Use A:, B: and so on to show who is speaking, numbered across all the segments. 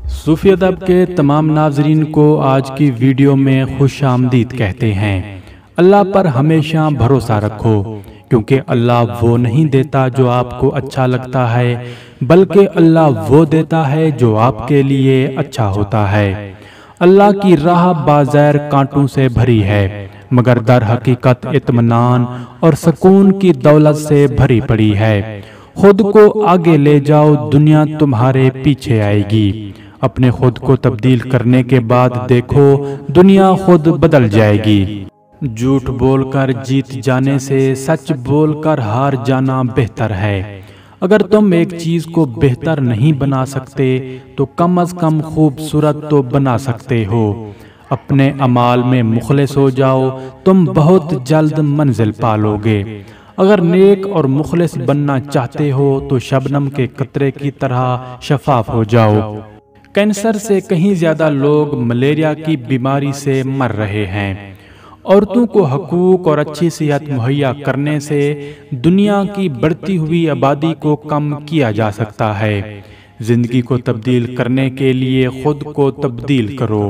A: صوفی ادب کے تمام ناظرین کو آج کی ویڈیو میں خوش آمدید کہتے ہیں۔ اللہ پر ہمیشہ بھروسہ رکھو، کیونکہ اللہ وہ نہیں دیتا جو آپ کو اچھا لگتا ہے، بلکہ اللہ وہ دیتا ہے جو آپ کے لیے اچھا ہوتا ہے۔ اللہ کی راہ بازیر کانٹوں سے بھری ہے، مگر در حقیقت اطمینان اور سکون کی دولت سے بھری پڑی ہے۔ خود کو آگے لے جاؤ، دنیا تمہارے پیچھے آئے گی۔ اپنے خود کو تبدیل کرنے کے بعد دیکھو، دنیا خود بدل جائے گی۔ جھوٹ بول کر جیت جانے سے سچ بول کر ہار جانا بہتر ہے۔ اگر تم ایک چیز کو بہتر نہیں بنا سکتے تو کم از کم خوبصورت تو بنا سکتے ہو۔ اپنے اعمال میں مخلص ہو جاؤ، تم بہت جلد منزل پالو گے۔ اگر نیک اور مخلص بننا چاہتے ہو تو شبنم کے قطرے کی طرح شفاف ہو جاؤ۔ کینسر سے کہیں زیادہ لوگ ملیریا کی بیماری سے مر رہے ہیں۔ عورتوں کو حقوق اور اچھی صحت مہیا کرنے سے دنیا کی بڑھتی ہوئی آبادی کو کم کیا جا سکتا ہے۔ زندگی کو تبدیل کرنے کے لیے خود کو تبدیل کرو۔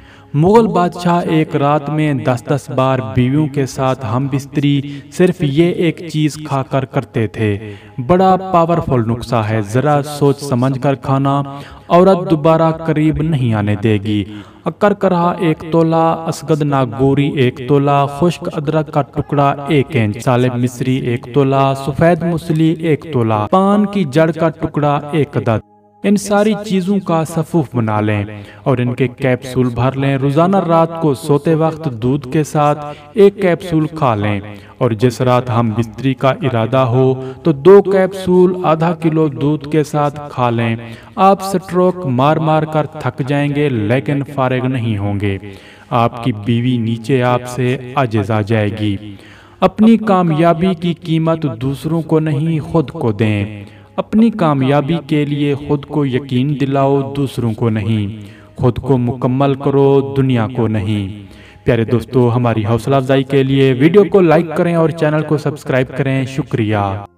A: مغل بادشاہ ایک رات میں 10 بار بیویوں کے ساتھ ہم بستری صرف یہ ایک چیز کھا کر کرتے تھے۔ بڑا پاورفل نسخہ ہے، ذرا سوچ سمجھ کر کھانا، عورت دوبارہ قریب نہیں آنے دے گی۔ اکر کرہا 1 تولہ، اسگد ناگوری 1 تولہ، خشک ادرک کا ٹکڑا 1 انچ، سالب مصری 1 تولہ، سفید موسلی 1 تولہ، پان کی جڑ کا ٹکڑا 1 عدد۔ ان ساری چیزوں کا صفوف بنا لیں اور ان کے کیپسول بھر لیں۔ روزانہ رات کو سوتے وقت دودھ کے ساتھ 1 کیپسول کھا لیں، اور جس رات ہم بستری کا ارادہ ہو تو 2 کیپسول آدھا کلو دودھ کے ساتھ کھا لیں۔ آپ سٹروک مار مار کر تھک جائیں گے لیکن فارغ نہیں ہوں گے۔ آپ کی بیوی نیچے آپ سے عاجز آ جائے گی۔ اپنی کامیابی کی قیمت دوسروں کو نہیں، خود کو دیں۔ اپنی کامیابی کے لیے خود کو یقین دلاؤ، دوسروں کو نہیں۔ خود کو مکمل کرو، دنیا کو نہیں۔ پیارے دوستو، ہماری حوصلہ افزائی کے لیے ویڈیو کو لائک کریں اور چینل کو سبسکرائب کریں۔ شکریہ۔